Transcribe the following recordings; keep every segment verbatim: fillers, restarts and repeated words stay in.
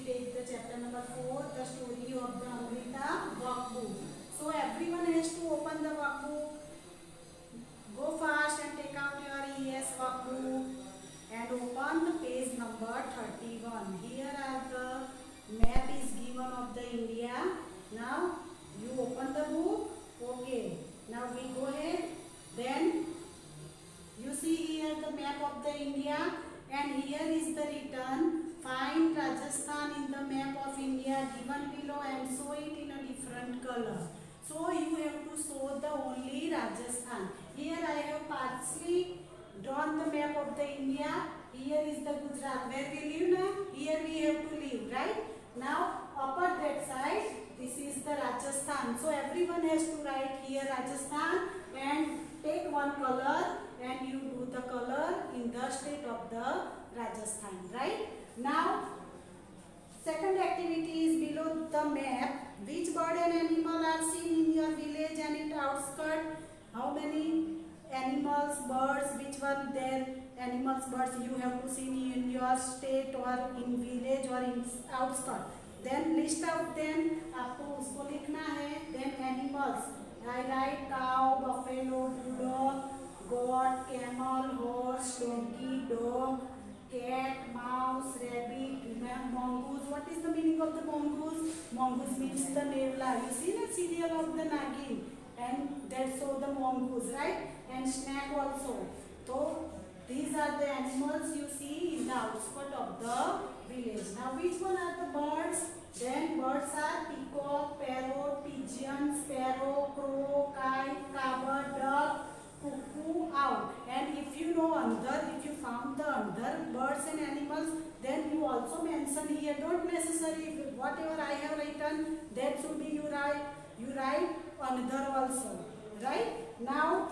take the chapter number four, the story of the Amrita workbook. So everyone has to open the workbook. Go fast and take out your E S workbook and open the page number thirty-one. Here are the map is given of the India. Now you open the book. Okay. Now we go ahead. Then you see here the map of the India, and here is the written. Find Rajasthan in the map of India given below and show it in a different color. So you have to show the only Rajasthan. Here I have partially drawn the map of the India. Here is the Gujarat where we live now. Here we have to live, right? Now upper that side, this is the Rajasthan. So everyone has to write here Rajasthan and take one color and you do the color in the state of the Rajasthan, right? Now second activity is below the map. Which bird and animal are seen in your village and its outskirts? How many animals, birds, which one their animals, birds you have to see in your state or in village or in outskirts? Then list out them. आपको उसको लिखना है. Then animals. I write cow, buffalo, bullock, goat, camel, horse, donkey, dog, cat, mouse, rabbit, mongoose. What is the meaning of the mongoose? Mongoose means the nevla. You see the serial of the Nagin, and that's so the mongoose, right? And snake also. So these are the animals you see in the outskirts of the village. Now which one are the birds? Then birds are peacock, parrot, pigeon, sparrow, crow, kite, cowbird, duck, cuckoo, owl. And if you know under, if you found the under birds and animals, then you also mention here. Don't necessarily whatever I have written, that should be you write. You write under also, right? Now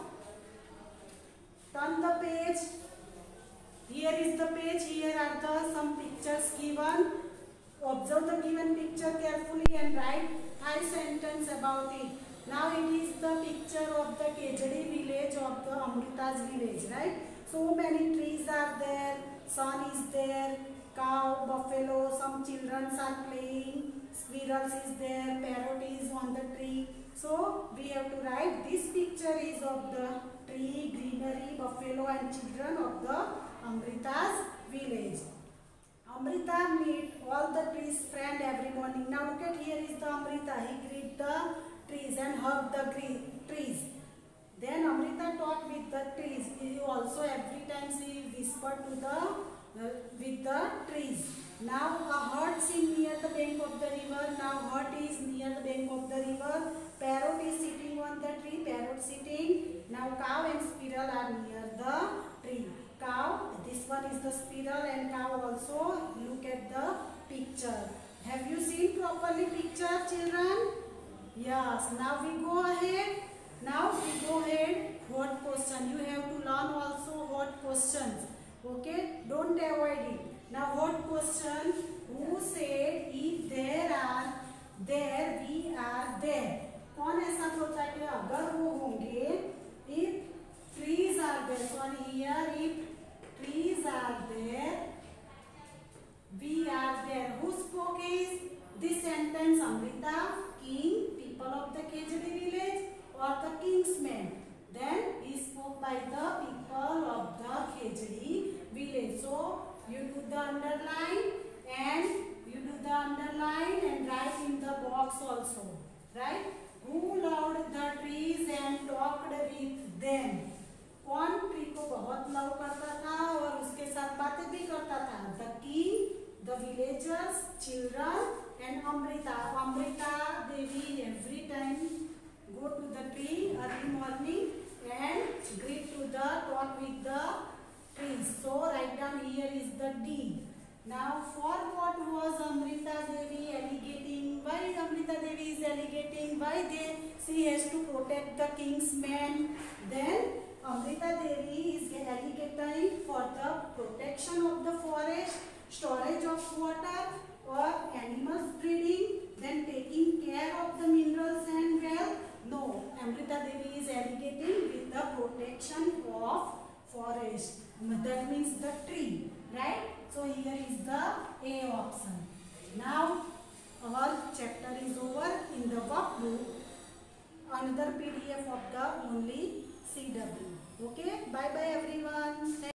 turn the page. Here is the page. Here are the some pictures given. Observe the given picture carefully and write five sentences about it. Now it is the picture of the Kejadi village of the Amrita's village, right? So many trees are there, sun is there, cow, buffalo, some children are playing, squirrels is there, parrot is on the tree. So we have to write this picture is of the tree, greenery, buffalo and children of the Amrita's village. Amrita meet all the trees friend every morning. Now look at here is the Amrita. He greet the trees and hug the trees. Then Amrita talk with the trees. He also every time she whisper to the uh, with the trees. Now a hut seen near the bank of the river. Now hut is near the bank of the river. Parrot is sitting on the tree. Parrot sitting. Now cow and squirrel are near the tree. Cow, this one is the squirrel and cow also. Look at the picture. Have you seen properly picture, children? Yes. Now we go ahead. Now we go ahead. What question? You have to learn also what questions. Okay? Don't avoid it. Now what question? Who said if there are there we are there? कौन ऐसा सोचा है कि अगर वो होंगे? If trees are there. So here if trees are there, we are there. Who spoke is this sentence? Amrita, king, people of the Kejadi village, or the king's man? Then he spoke by the people of the Kejadi village. So you do the underline and you do the underline and write in the box also, right? Who loved the trees and talked with them? कौन tree को बहुत love करता था और उसके साथ बातें भी करता था? The king, the villagers, children, and Amrita. Amrita Devi every time go to the tree early morning and greet to the talk with the trees. So write down here is the D. Now for what was Amrita Devi alligating? Why Amrita Devi is alligating? Why they she has to protect the king's men? Then Amrita Devi is alligating for the protection of the forest, storage of water or animals breeding, then taking care of the minerals and wealth. No, Amrita Devi is alligating with the protection of forest. That means the tree, right? So here is the A option. Now our chapter is over in the workbook. Another P D F of the only C W. Okay. Bye bye everyone.